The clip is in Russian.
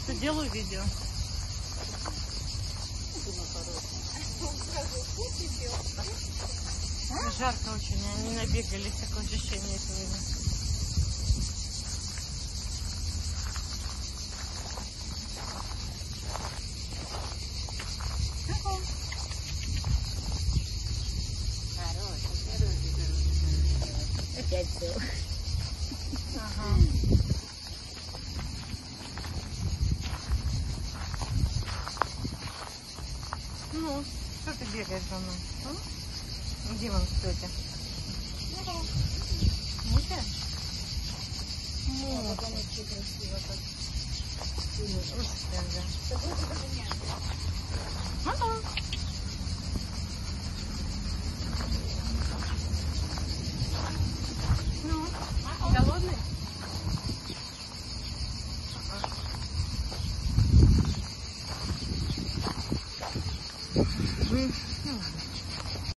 что делаю видео. Жарко очень, они набегались, такое ощущение сегодня. Опять все. Ага. Ну, что ты бегаешь за мной? А? Где вам тетя? Мутя? Вот она очень красиво так. Мама. Ну, голодный?